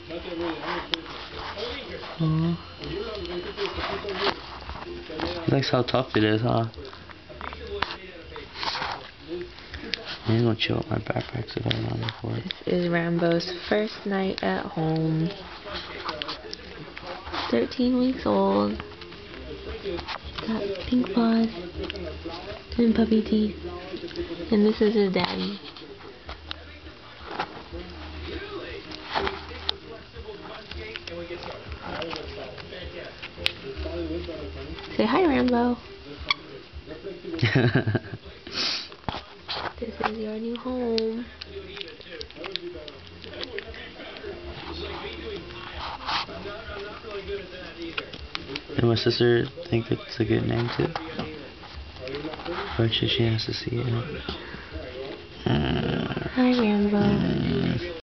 Aww. He likes how tough it is, huh? I'm gonna chill with my backpack so that I'm on the floor. This is Rambo's first night at home. 13 weeks old. Got pink paws and puppy teeth. And this is his daddy. Say hi, Rambo. This is your new home. And my sister think it's a good name too. But she has to see it. Hi, Rambo.